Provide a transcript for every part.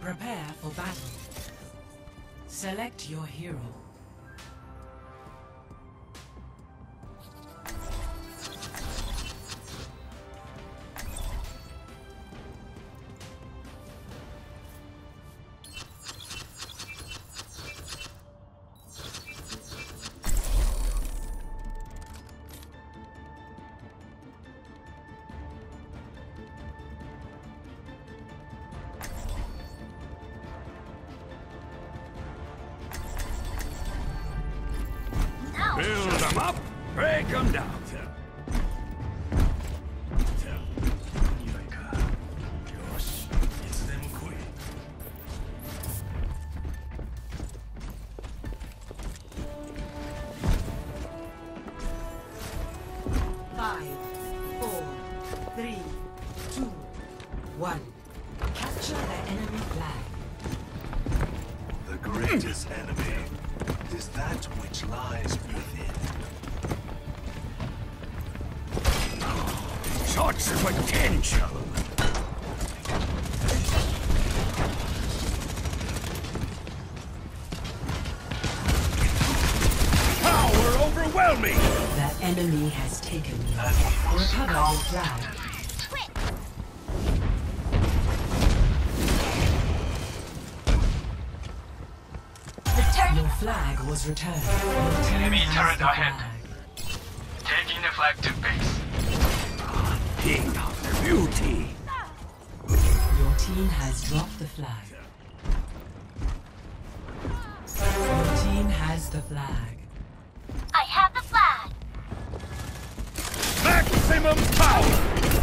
Prepare for battle. Select your hero. Build them up, break them down. Five, four, three, two, one. Capture the enemy flag. The greatest enemy is that which lies within. Such potential! Power overwhelming! The enemy has taken you. Recover your flag. Your flag was returned. Your team Enemy has turret the ahead. flag. Taking the flag to base. King of the beauty! Your team has dropped the flag. Your team has the flag. I have the flag. Maximum power!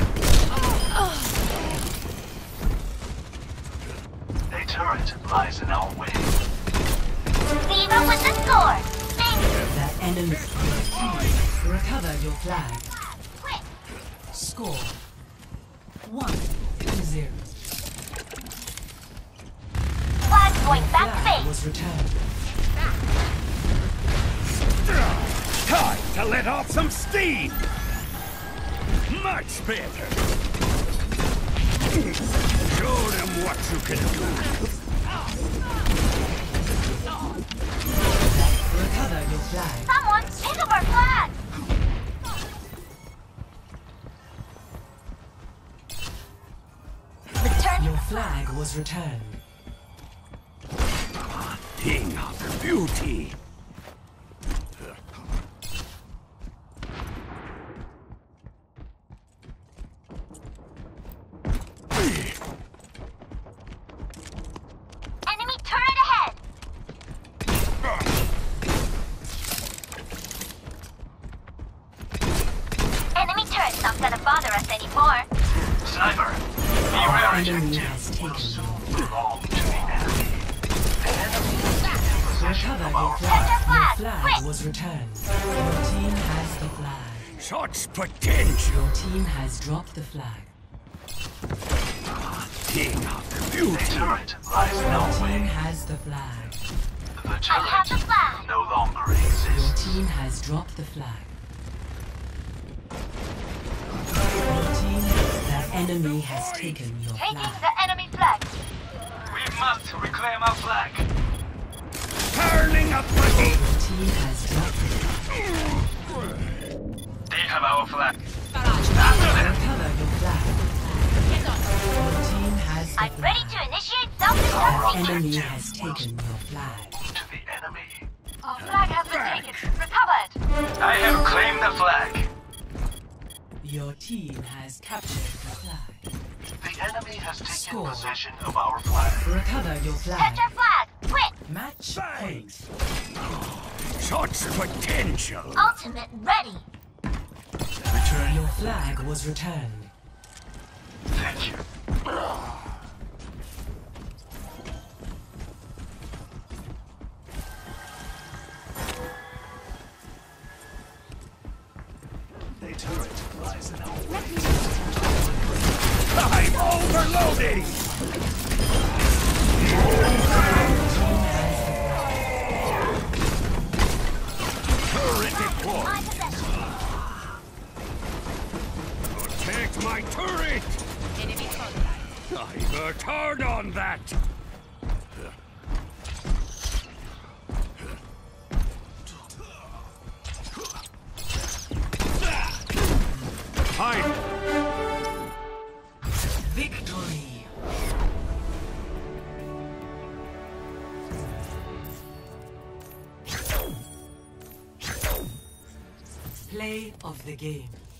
A turret lies in our way. Viva with the score. Thank you. The enemy team. Recover your flag. Quick. Score 1-0. Flag going back to Flag base. was returned. Time to let off some steam! Much better! Show them what you can do! Recover your flag. Someone pick up our flag. Return. Your flag was returned. King of the beauty! Enemy turret ahead. Enemy turret's not gonna bother us anymore. Sniper, be The wary. enemy has taken you. Belong to the enemy. Recover your flag. Your flag was returned. Your team has the flag. Such potential! Your team has dropped the flag. King of the A beauty! turret lies in our Team way. has the flag. The I have the turret flag. no longer Your exists. team has dropped the flag. Your team, the enemy has taken your Taking flag. the enemy flag. We must reclaim our flag. Turning up the heat! Your team has dropped the flag. They have our flag. Recover your flag. Your team has the I'm ready flag. to initiate The self-destruct. enemy has taken your flag. To the enemy. Our flag has been taken. Recovered. I have claimed the flag. Your team has captured the flag. The enemy has taken Score. possession of our flag. Recover your flag. Center flag. Quick. Match Bang! point. Such potential! Ultimate ready. Return Your flag was returned. Thank you. A turret lies in our way. I'm overloading! Turret deployed! My possession. Protect my turret! Enemy contact. I worked hard on that! Hide! Victory. Play of the game.